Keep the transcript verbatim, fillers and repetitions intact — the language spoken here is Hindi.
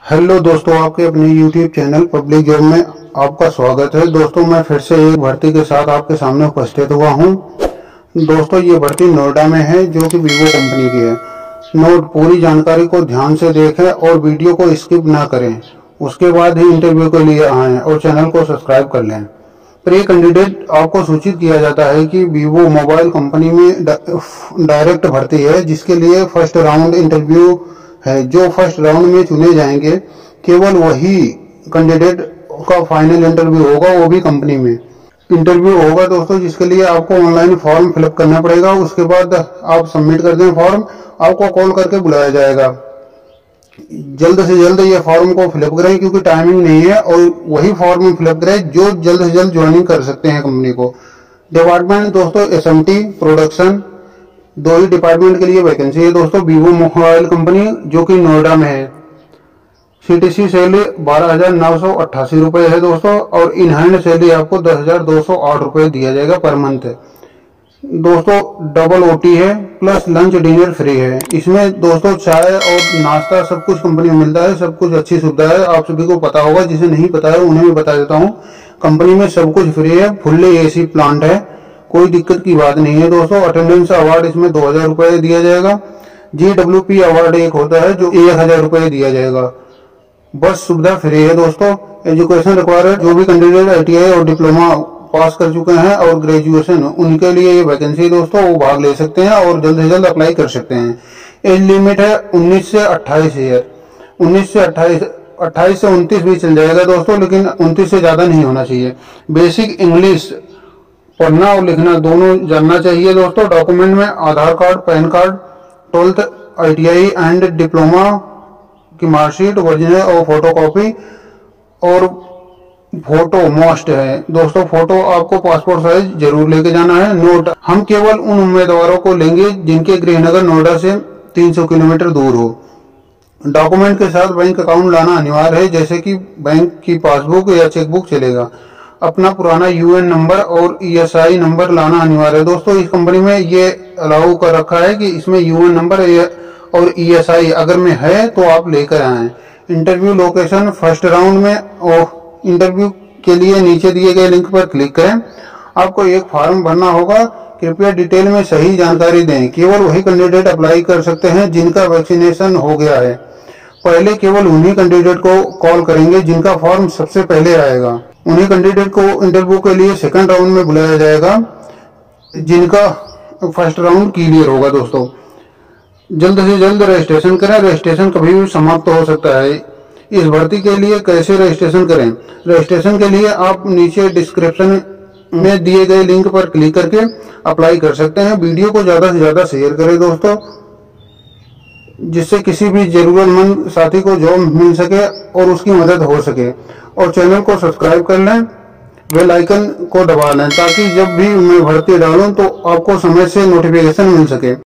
हेलो दोस्तों, आपके अपने यूट्यूब चैनल पब्लिक जॉब में आपका स्वागत है। दोस्तों, मैं फिर से एक भर्ती के साथ आपके सामने उपस्थित हुआ हूं। दोस्तों, ये भर्ती नोएडा में है, जो कि वीवो कंपनी की है। नोट पूरी जानकारी को ध्यान से देखें और वीडियो को स्किप ना करें। उसके बाद ही इंटरव्यू के लिए आएं और चैनल को सब्सक्राइब कर लें। प्रिय कैंडिडेट, आपको सूचित किया जाता है कि वीवो मोबाइल कंपनी में डायरेक्ट भर्ती है, जिसके लिए फर्स्ट राउंड इंटरव्यू है। जो फर्स्ट राउंड में चुने जाएंगे, केवल वही कैंडिडेट का फाइनल इंटरव्यू होगा, वो भी कंपनी में इंटरव्यू होगा दोस्तों, जिसके लिए आपको ऑनलाइन फॉर्म फिलअप करना पड़ेगा। उसके बाद आप सबमिट कर दें फॉर्म, आपको कॉल करके बुलाया जाएगा। जल्द से जल्द ये फॉर्म को फिलअप करें, क्योंकि टाइमिंग नहीं है, और वही फॉर्म फिलअप करें जो जल्द से जल्द ज्वाइनिंग कर सकते हैं कंपनी को। डिपार्टमेंट दोस्तों एसएमटी प्रोडक्शन, दो ही डिपार्टमेंट के लिए वैकेंसी है दोस्तों। वीवो मोबाइल कंपनी, जो कि नोएडा में है। सीटीसी सैलरी बारह हजार नौ सौ अट्ठासी रुपए है दोस्तों, और इन हैंड सैलरी आपको दस हजार दो सौ आठ रुपए दिया जाएगा पर मंथ। दोस्तों, डबल ओटी है, प्लस लंच डिनर फ्री है। इसमें दोस्तों चाय और नाश्ता सब कुछ कंपनी में मिलता है, सब कुछ अच्छी सुविधा है, आप सभी को पता होगा। जिसे नहीं पता है उन्हें भी बता देता हूँ। कंपनी में सब कुछ फ्री है, फुल्ली एसी प्लांट है, कोई दिक्कत की बात नहीं है दोस्तों। अटेंडेंस अवार्ड इसमें दो हजार रुपए दिया जाएगा। जी डब्ल्यू पी अवार्ड एक होता है, जो एक हजार रुपए दिया जाएगा। बस सुविधा फ्री है दोस्तों। एजुकेशन रिक्वायर्ड, जो भी कैंडिडेट आईटीआई और डिप्लोमा पास कर चुके हैं और ग्रेजुएशन, उनके लिए ये वैकेंसी दोस्तों, वो भाग ले सकते हैं और जल्द से जल्द अप्लाई कर सकते हैं। एज लिमिट है उन्नीस से अट्ठाईस ईयर, उन्नीस से अट्ठाईस अट्ठाईस से उनतीस भी चल जाएगा दोस्तों, लेकिन उनतीस से ज्यादा नहीं होना चाहिए। बेसिक इंग्लिश पढ़ना और लिखना दोनों जानना चाहिए दोस्तों। डॉक्यूमेंट में Aadhaar card, PAN card, twelfth ITI and diploma की मार्कशीट ओरिजिनल और फोटो कॉपी, और फोटो मस्ट है दोस्तों। फोटो आपको पासपोर्ट साइज जरूर लेके जाना है। नोट, हम केवल उन उम्मीदवारों को लेंगे जिनके गृहनगर नोएडा से तीन सौ किलोमीटर दूर हो। डॉक्यूमेंट के साथ बैंक अकाउंट लाना अनिवार्य है, जैसे कि बैंक की पासबुक या चेकबुक चलेगा। अपना पुराना यूएन नंबर और ईएसआई नंबर लाना अनिवार्य है दोस्तों। इस कंपनी में ये अलाउ कर रखा है कि इसमें यूएन नंबर और ईएसआई अगर में है तो आप लेकर आए। इंटरव्यू लोकेशन फर्स्ट राउंड में, और इंटरव्यू के लिए नीचे दिए गए लिंक पर क्लिक करें। आपको एक फॉर्म भरना होगा। कृपया डिटेल में सही जानकारी दें। केवल वही कैंडिडेट अप्लाई कर सकते हैं जिनका वैक्सीनेशन हो गया है। पहले केवल उन्हीं कैंडिडेट को कॉल करेंगे जिनका फॉर्म सबसे पहले आएगा। उन्हीं कैंडिडेट को इंटरव्यू के लिए सेकंड राउंड में बुलाया जाएगा, जिनका फर्स्ट राउंड क्लियर होगा दोस्तों। जल्द से जल्द रजिस्ट्रेशन करें। रजिस्ट्रेशन कभी भी समाप्त हो सकता है। इस भर्ती के लिए कैसे रजिस्ट्रेशन करें? रजिस्ट्रेशन के लिए आप नीचे डिस्क्रिप्शन में दिए गए लिंक पर क्लिक करके अप्लाई कर सकते हैं। वीडियो को ज्यादा से ज्यादा शेयर करें दोस्तों, जिससे किसी भी जरूरतमंद साथी को जॉब मिल सके और उसकी मदद हो सके। और चैनल को सब्सक्राइब कर लें, बेल आइकन को दबा लें, ताकि जब भी मैं भर्ती डालूं तो आपको समय से नोटिफिकेशन मिल सके।